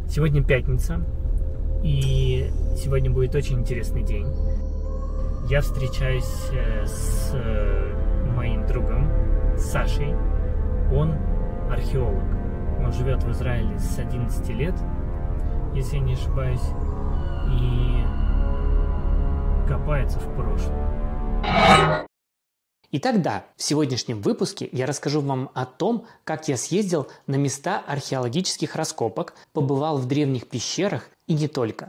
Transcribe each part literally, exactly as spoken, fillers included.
Сегодня пятница, и сегодня будет очень интересный день. Я встречаюсь с моим другом Сашей. Он археолог. Он живет в Израиле с одиннадцати лет, если я не ошибаюсь, и копается в прошлом. Итак, да, в сегодняшнем выпуске я расскажу вам о том, как я съездил на места археологических раскопок, побывал в древних пещерах и не только.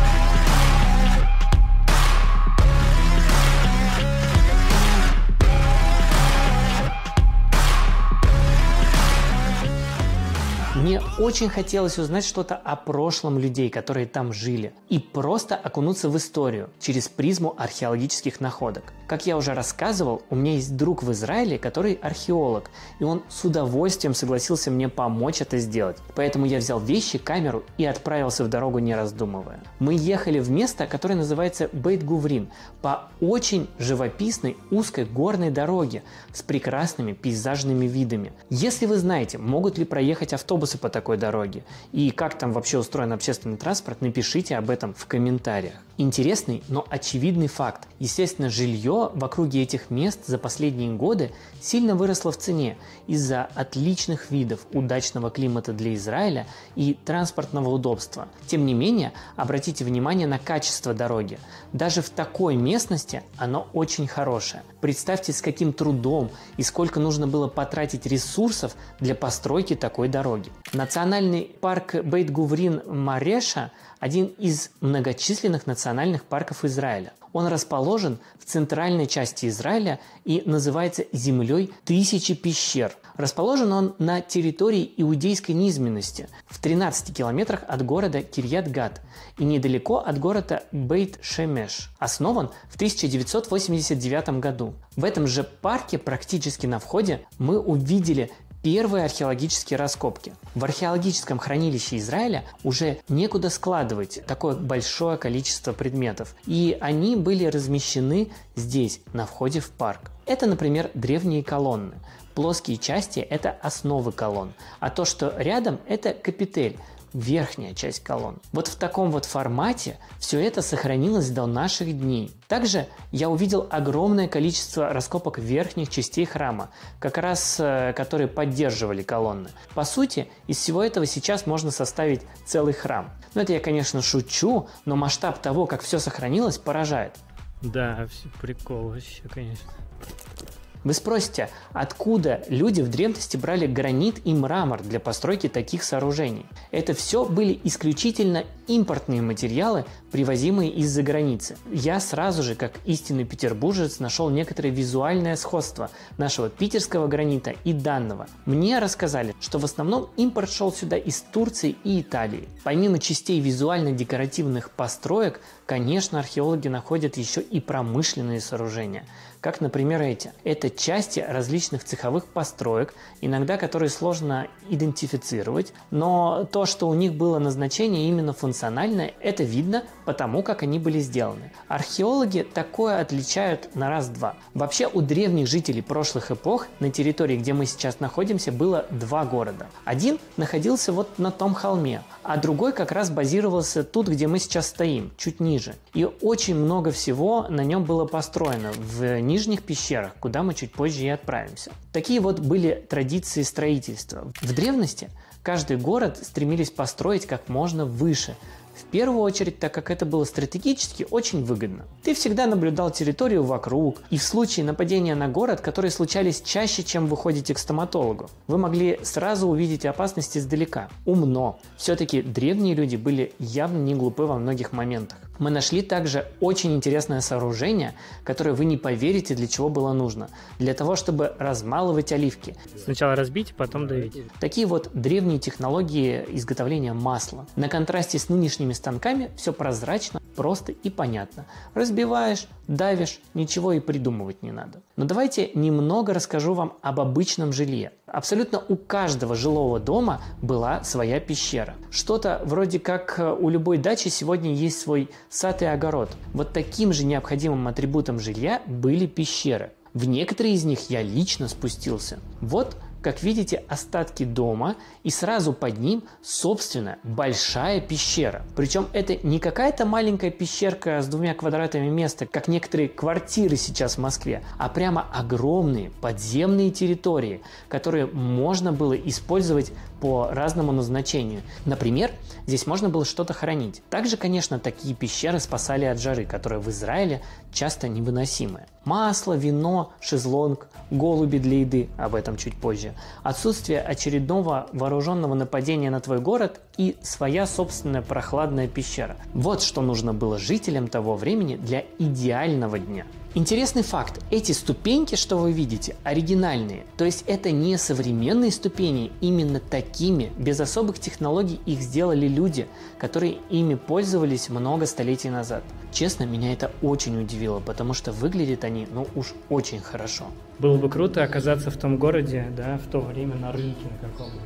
Мне очень хотелось узнать что-то о прошлом людей, которые там жили, и просто окунуться в историю через призму археологических находок. Как я уже рассказывал, у меня есть друг в Израиле, который археолог, и он с удовольствием согласился мне помочь это сделать. Поэтому я взял вещи, камеру и отправился в дорогу, не раздумывая. Мы ехали в место, которое называется Бейт-Гуврин, по очень живописной узкой горной дороге с прекрасными пейзажными видами. Если вы знаете, могут ли проехать автобусы по такой дороге и как там вообще устроен общественный транспорт, напишите об этом в комментариях. Интересный, но очевидный факт. Естественно, жилье в округе этих мест за последние годы сильно выросло в цене из-за отличных видов, удачного климата для Израиля и транспортного удобства. Тем не менее, обратите внимание на качество дороги. Даже в такой местности оно очень хорошее. Представьте, с каким трудом и сколько нужно было потратить ресурсов для постройки такой дороги. Национальный парк Бейт-Гуврин-Мареша – один из многочисленных национальных парков Израиля. Он расположен в центральной части Израиля и называется «Землей тысячи пещер». Расположен он на территории иудейской низменности в тринадцати километрах от города Кирьят-Гат и недалеко от города Бейт-Шемеш. Основан в тысяча девятьсот восемьдесят девятом году. В этом же парке практически на входе мы увидели первые археологические раскопки. В археологическом хранилище Израиля уже некуда складывать такое большое количество предметов, и они были размещены здесь, на входе в парк. Это, например, древние колонны. Плоские части – это основы колонн, а то, что рядом – это капитель, верхняя часть колонн. Вот в таком вот формате все это сохранилось до наших дней. Также я увидел огромное количество раскопок верхних частей храма, как раз э, которые поддерживали колонны. По сути, из всего этого сейчас можно составить целый храм. Ну это я, конечно, шучу, но масштаб того, как все сохранилось, поражает. Да, прикол вообще, конечно. Вы спросите, откуда люди в древности брали гранит и мрамор для постройки таких сооружений? Это все были исключительно импортные материалы, привозимые из-за границы. Я сразу же, как истинный петербуржец, нашел некоторое визуальное сходство нашего питерского гранита и данного. Мне рассказали, что в основном импорт шел сюда из Турции и Италии. Помимо частей визуально-декоративных построек, конечно, археологи находят еще и промышленные сооружения, как, например, эти. Это части различных цеховых построек, иногда которые сложно идентифицировать, но то, что у них было назначение именно функциональное, это видно по тому, как они были сделаны. Археологи такое отличают на раз-два. Вообще у древних жителей прошлых эпох на территории, где мы сейчас находимся, было два города. Один находился вот на том холме, а другой как раз базировался тут, где мы сейчас стоим, чуть ниже. И очень много всего на нем было построено в нижних пещерах, куда мы чуть позже и отправимся. Такие вот были традиции строительства. В древности каждый город стремились построить как можно выше. В первую очередь, так как это было стратегически очень выгодно. Ты всегда наблюдал территорию вокруг, и в случае нападения на город, которые случались чаще, чем вы ходите к стоматологу, вы могли сразу увидеть опасность издалека. Умно. Все-таки древние люди были явно не глупы во многих моментах. Мы нашли также очень интересное сооружение, которое вы не поверите, для чего было нужно. Для того, чтобы размалывать оливки. Сначала разбить, потом давить. Такие вот древние технологии изготовления масла. На контрасте с нынешними станками все прозрачно, просто и понятно. Разбиваешь, давишь, ничего и придумывать не надо. Но давайте немного расскажу вам об обычном жилье. Абсолютно у каждого жилого дома была своя пещера. Что-то вроде как у любой дачи сегодня есть свой сад и огород. Вот таким же необходимым атрибутом жилья были пещеры. В некоторые из них я лично спустился. Вот Как видите, остатки дома, и сразу под ним, собственно, большая пещера. Причем это не какая-то маленькая пещерка с двумя квадратами места, как некоторые квартиры сейчас в Москве, а прямо огромные подземные территории, которые можно было использовать по разному назначению. Например, здесь можно было что-то хранить. Также, конечно, такие пещеры спасали от жары, которая в Израиле часто невыносимая. Масло, вино, шезлонг, голуби для еды, об этом чуть позже, отсутствие очередного вооруженного нападения на твой город и своя собственная прохладная пещера. Вот что нужно было жителям того времени для идеального дня. Интересный факт. Эти ступеньки, что вы видите, оригинальные. То есть это не современные ступени, именно такими, без особых технологий их сделали люди, которые ими пользовались много столетий назад. Честно, меня это очень удивило, потому что выглядят они, ну уж очень хорошо. Было бы круто оказаться в том городе, да, в то время на рынке на каком-то.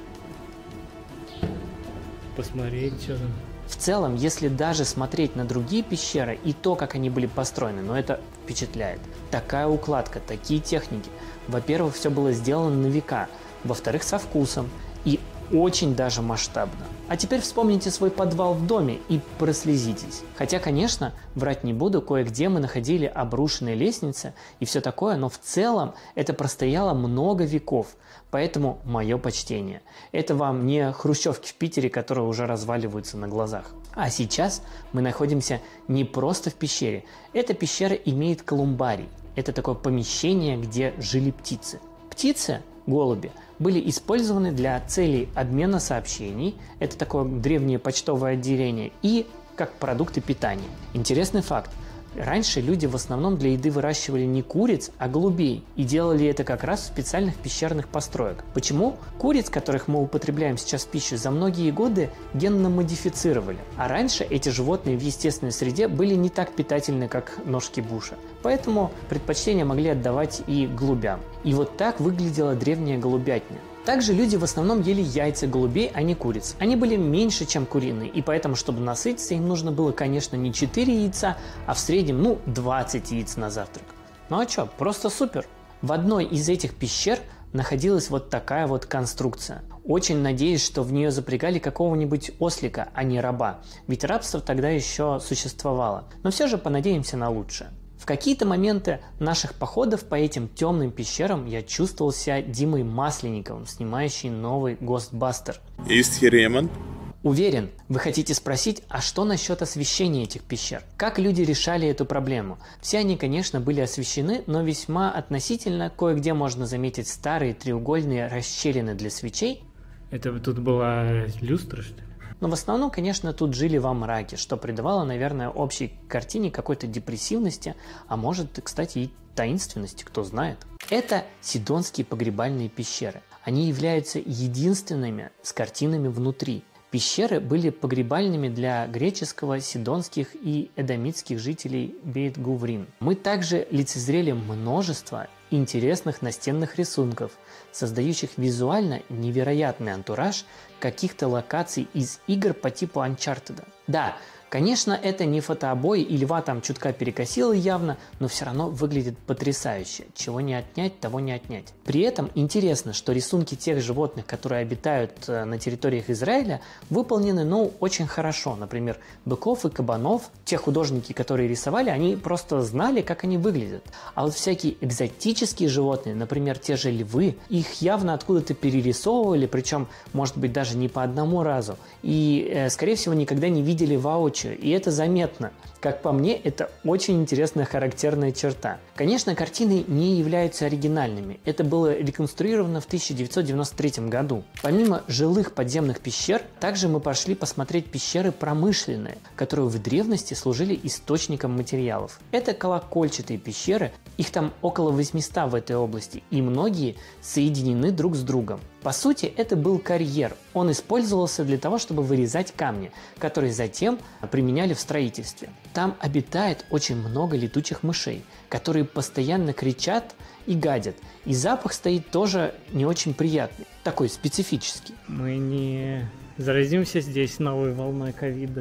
Посмотреть, что там. В целом, если даже смотреть на другие пещеры и то, как они были построены, ну это впечатляет. Такая укладка, такие техники. Во-первых, все было сделано на века. Во-вторых, со вкусом. И очень даже масштабно. А теперь вспомните свой подвал в доме и прослезитесь. Хотя, конечно, врать не буду, кое-где мы находили обрушенные лестницы и все такое, но в целом это простояло много веков. Поэтому мое почтение. Это вам не хрущевки в Питере, которые уже разваливаются на глазах. А сейчас мы находимся не просто в пещере. Эта пещера имеет колумбарий. Это такое помещение, где жили птицы. Птицы, голуби, были использованы для целей обмена сообщений, это такое древнее почтовое отделение, и как продукты питания. Интересный факт. Раньше люди в основном для еды выращивали не куриц, а голубей, и делали это как раз в специальных пещерных построек. Почему? Куриц, которых мы употребляем сейчас в пищу, за многие годы генно модифицировали, а раньше эти животные в естественной среде были не так питательны, как ножки Буша. Поэтому предпочтение могли отдавать и голубям. И вот так выглядела древняя голубятня. Также люди в основном ели яйца голубей, а не куриц. Они были меньше, чем куриные, и поэтому, чтобы насытиться, им нужно было, конечно, не четыре яйца, а в среднем, ну, двадцать яиц на завтрак. Ну а что, просто супер! В одной из этих пещер находилась вот такая вот конструкция. Очень надеюсь, что в нее запрягали какого-нибудь ослика, а не раба, ведь рабство тогда еще существовало. Но все же понадеемся на лучшее. В какие-то моменты наших походов по этим темным пещерам я чувствовал себя Димой Масленниковым, снимающим новый Ghostbuster. Есть Хереман? Уверен, вы хотите спросить, а что насчет освещения этих пещер? Как люди решали эту проблему? Все они, конечно, были освещены, но весьма относительно. Кое-где можно заметить старые треугольные расщелины для свечей. Это тут была люстра, что ли? Но в основном, конечно, тут жили во мраке, что придавало, наверное, общей картине какой-то депрессивности, а может, кстати, и таинственности, кто знает. Это Сидонские погребальные пещеры. Они являются единственными с картинами внутри. Пещеры были погребальными для греческого, сидонских и эдомитских жителей Бейт-Гуврин. Мы также лицезрели множество интересных настенных рисунков, создающих визуально невероятный антураж каких-то локаций из игр по типу Uncharted. Да, конечно, это не фотообои, и льва там чутка перекосило явно, но все равно выглядит потрясающе. Чего не отнять, того не отнять. При этом интересно, что рисунки тех животных, которые обитают на территориях Израиля, выполнены, ну, очень хорошо. Например, быков и кабанов, те художники, которые рисовали, они просто знали, как они выглядят. А вот всякие экзотические животные, например, те же львы, их явно откуда-то перерисовывали, причем, может быть, даже не по одному разу. И, э, скорее всего, никогда не видели воочию. И это заметно. Как по мне, это очень интересная характерная черта. Конечно, картины не являются оригинальными. Это было реконструировано в тысяча девятьсот девяносто третьем году. Помимо жилых подземных пещер, также мы пошли посмотреть пещеры промышленные, которые в древности служили источником материалов. Это колокольчатые пещеры, их там около восьмисот в этой области, и многие соединены друг с другом. По сути, это был карьер. Он использовался для того, чтобы вырезать камни, которые затем применяли в строительстве. Там обитает очень много летучих мышей, которые постоянно кричат и гадят. И запах стоит тоже не очень приятный, такой специфический. Мы не заразимся здесь новой волной ковида.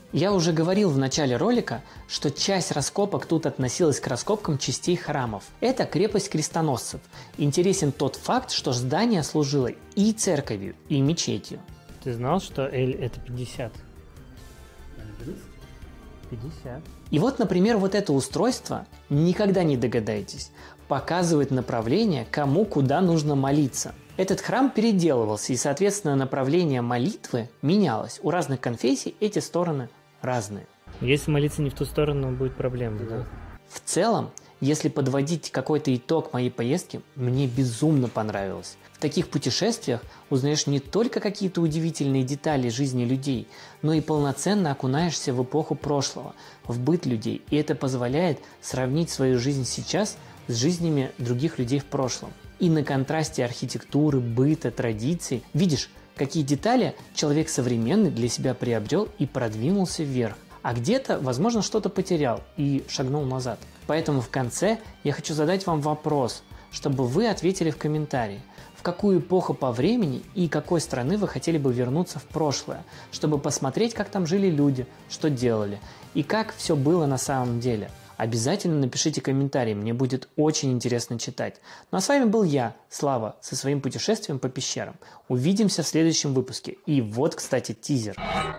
Я уже говорил в начале ролика, что часть раскопок тут относилась к раскопкам частей храмов. Это крепость крестоносцев. Интересен тот факт, что здание служило и церковью, и мечетью. Ты знал, что L это пятьдесят? пятьдесят. И вот, например, вот это устройство, никогда не догадаетесь, показывает направление, кому куда нужно молиться. Этот храм переделывался, и, соответственно, направление молитвы менялось. У разных конфессий эти стороны разные. Если молиться не в ту сторону, будет проблема, да? В целом, если подводить какой-то итог моей поездки, мне безумно понравилось. В таких путешествиях узнаешь не только какие-то удивительные детали жизни людей, но и полноценно окунаешься в эпоху прошлого, в быт людей, и это позволяет сравнить свою жизнь сейчас с жизнями других людей в прошлом. И на контрасте архитектуры, быта, традиций видишь, какие детали человек современный для себя приобрел и продвинулся вверх, а где-то, возможно, что-то потерял и шагнул назад. Поэтому в конце я хочу задать вам вопрос, чтобы вы ответили в комментарии, в какую эпоху по времени и какой страны вы хотели бы вернуться в прошлое, чтобы посмотреть, как там жили люди, что делали и как все было на самом деле. Обязательно напишите комментарий, мне будет очень интересно читать. Ну а с вами был я, Слава, со своим путешествием по пещерам. Увидимся в следующем выпуске. И вот, кстати, тизер.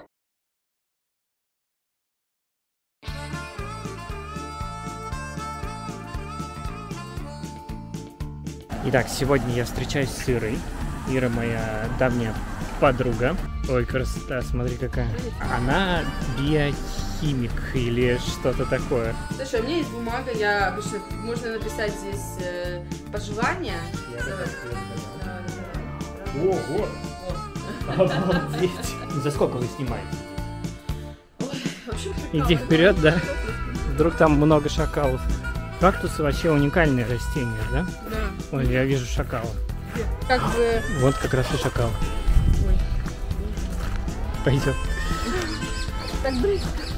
Итак, сегодня я встречаюсь с Ирой. Ира моя давняя подруга. Ой, красота, смотри какая. Она биохимик или что-то такое. Слушай, у меня есть бумага, я обычно, можно написать здесь э, пожелания. Ого! Обалдеть! За сколько вы снимаете? Иди вперед, да? Вдруг там много шакалов. Кактусы вообще уникальные растения, да? Да. Ой, я вижу шакала. Как бы... Вот как раз и шакал. Ой. Пойдет. Так близко.